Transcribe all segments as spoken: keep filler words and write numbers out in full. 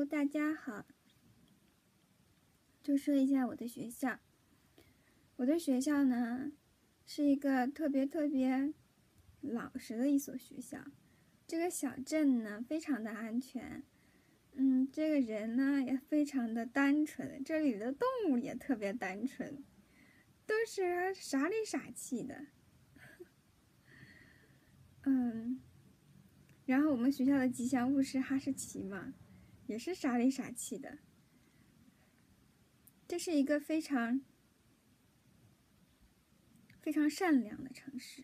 大家好。就说一下我的学校。我的学校呢，是一个特别特别老实的一所学校。这个小镇呢，非常的安全。嗯，这个人呢，也非常的单纯。这里的动物也特别单纯，都是傻里傻气的。嗯，然后我们学校的吉祥物是哈士奇嘛，也是傻里傻气的。这是一个非常非常善良的城市，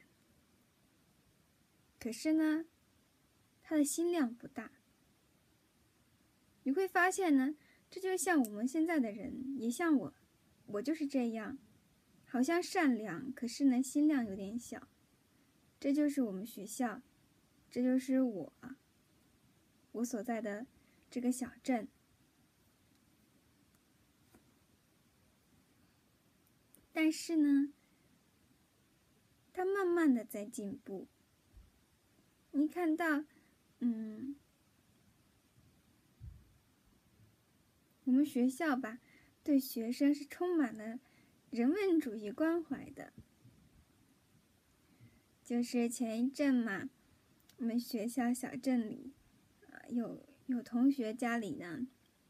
可是呢，它的心量不大。你会发现呢，这就像我们现在的人，也像我，我就是这样，好像善良，可是呢，心量有点小。这就是我们学校，这就是我，我所在的这个小镇。但是呢，它慢慢的在进步。你看到，嗯，我们学校吧，对学生是充满了人文主义关怀的。就是前一阵嘛，我们学校小镇里，呃、有有同学家里呢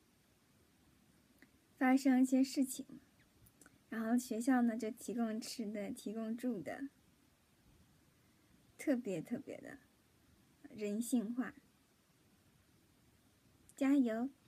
发生一些事情，然后学校呢就提供吃的，提供住的，特别特别的人性化。加油！